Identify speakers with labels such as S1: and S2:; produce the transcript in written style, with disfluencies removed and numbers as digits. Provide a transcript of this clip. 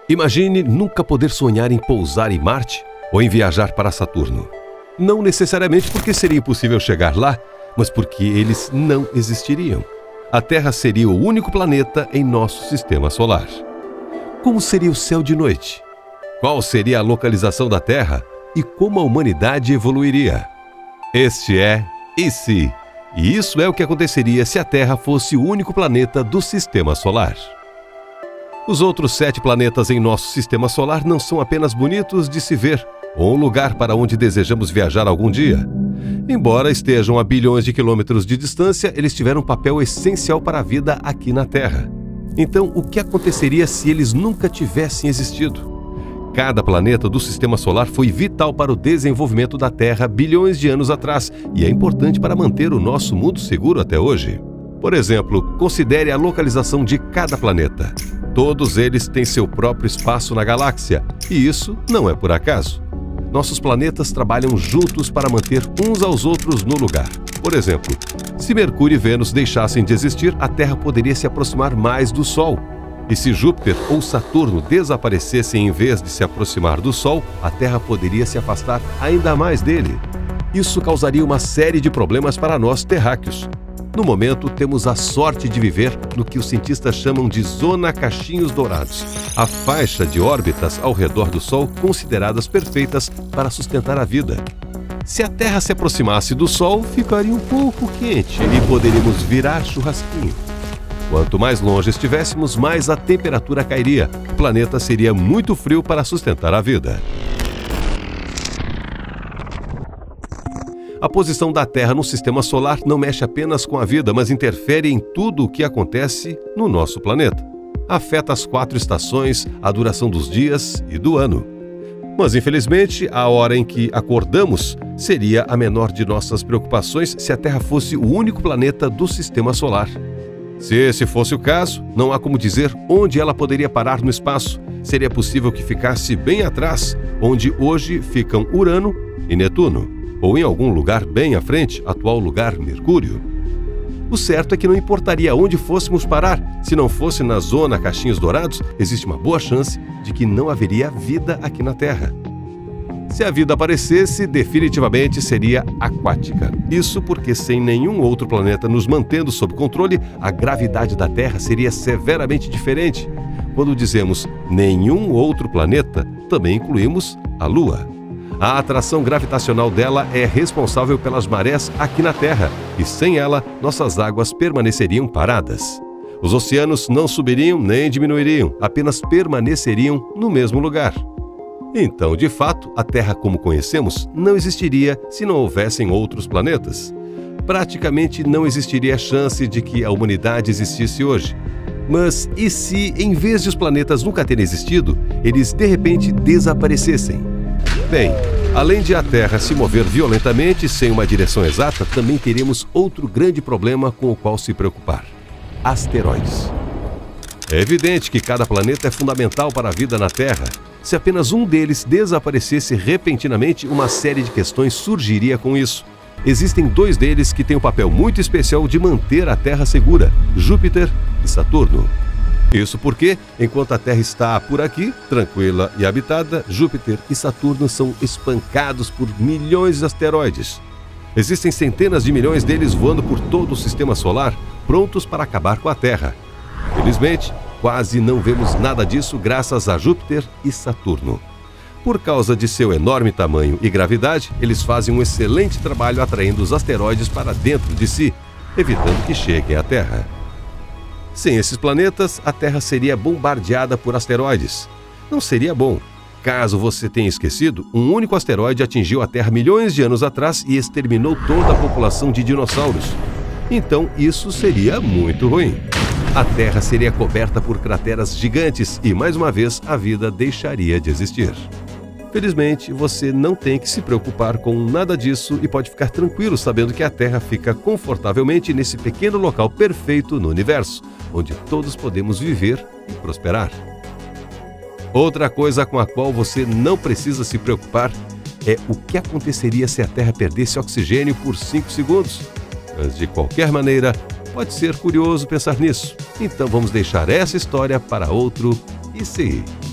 S1: Imagine nunca poder sonhar em pousar em Marte ou em viajar para Saturno. Não necessariamente porque seria impossível chegar lá, mas porque eles não existiriam. A Terra seria o único planeta em nosso sistema solar. Como seria o céu de noite? Qual seria a localização da Terra e como a humanidade evoluiria? Este é E Se? E isso é o que aconteceria se a Terra fosse o único planeta do sistema solar. Os outros 7 planetas em nosso sistema solar não são apenas bonitos de se ver ou um lugar para onde desejamos viajar algum dia. Embora estejam a bilhões de quilômetros de distância, eles tiveram um papel essencial para a vida aqui na Terra. Então, o que aconteceria se eles nunca tivessem existido? Cada planeta do sistema solar foi vital para o desenvolvimento da Terra bilhões de anos atrás e é importante para manter o nosso mundo seguro até hoje. Por exemplo, considere a localização de cada planeta. Todos eles têm seu próprio espaço na galáxia, e isso não é por acaso. Nossos planetas trabalham juntos para manter uns aos outros no lugar. Por exemplo, se Mercúrio e Vênus deixassem de existir, a Terra poderia se aproximar mais do Sol. E se Júpiter ou Saturno desaparecessem em vez de se aproximar do Sol, a Terra poderia se afastar ainda mais dele. Isso causaria uma série de problemas para nós terráqueos. No momento, temos a sorte de viver no que os cientistas chamam de Zona Cachinhos Dourados, a faixa de órbitas ao redor do Sol consideradas perfeitas para sustentar a vida. Se a Terra se aproximasse do Sol, ficaria um pouco quente e poderíamos virar churrasquinho. Quanto mais longe estivéssemos, mais a temperatura cairia. O planeta seria muito frio para sustentar a vida. A posição da Terra no sistema solar não mexe apenas com a vida, mas interfere em tudo o que acontece no nosso planeta. Afeta as 4 estações, a duração dos dias e do ano. Mas, infelizmente, a hora em que acordamos seria a menor de nossas preocupações se a Terra fosse o único planeta do sistema solar. Se esse fosse o caso, não há como dizer onde ela poderia parar no espaço. Seria possível que ficasse bem atrás, onde hoje ficam Urano e Netuno, ou em algum lugar bem à frente, atual lugar Mercúrio. O certo é que não importaria onde fôssemos parar, se não fosse na Zona Cachinhos Dourados, existe uma boa chance de que não haveria vida aqui na Terra. Se a vida aparecesse, definitivamente seria aquática. Isso porque, sem nenhum outro planeta nos mantendo sob controle, a gravidade da Terra seria severamente diferente. Quando dizemos nenhum outro planeta, também incluímos a Lua. A atração gravitacional dela é responsável pelas marés aqui na Terra, e sem ela, nossas águas permaneceriam paradas. Os oceanos não subiriam nem diminuiriam, apenas permaneceriam no mesmo lugar. Então, de fato, a Terra como conhecemos não existiria se não houvessem outros planetas. Praticamente não existiria chance de que a humanidade existisse hoje. Mas e se, em vez de os planetas nunca terem existido, eles de repente desaparecessem? Bem, além de a Terra se mover violentamente sem uma direção exata, também teremos outro grande problema com o qual se preocupar: asteroides. É evidente que cada planeta é fundamental para a vida na Terra. Se apenas um deles desaparecesse repentinamente, uma série de questões surgiria com isso. Existem 2 deles que têm um papel muito especial de manter a Terra segura: Júpiter e Saturno. Isso porque, enquanto a Terra está por aqui, tranquila e habitada, Júpiter e Saturno são espancados por milhões de asteroides. Existem centenas de milhões deles voando por todo o sistema solar, prontos para acabar com a Terra. Felizmente, quase não vemos nada disso graças a Júpiter e Saturno. Por causa de seu enorme tamanho e gravidade, eles fazem um excelente trabalho atraindo os asteroides para dentro de si, evitando que cheguem à Terra. Sem esses planetas, a Terra seria bombardeada por asteroides. Não seria bom. Caso você tenha esquecido, um único asteroide atingiu a Terra milhões de anos atrás e exterminou toda a população de dinossauros. Então, isso seria muito ruim. A Terra seria coberta por crateras gigantes e, mais uma vez, a vida deixaria de existir. Felizmente, você não tem que se preocupar com nada disso e pode ficar tranquilo sabendo que a Terra fica confortavelmente nesse pequeno local perfeito no universo, onde todos podemos viver e prosperar. Outra coisa com a qual você não precisa se preocupar é o que aconteceria se a Terra perdesse oxigênio por 5 segundos. Mas, de qualquer maneira, pode ser curioso pensar nisso. Então vamos deixar essa história para outro E Se?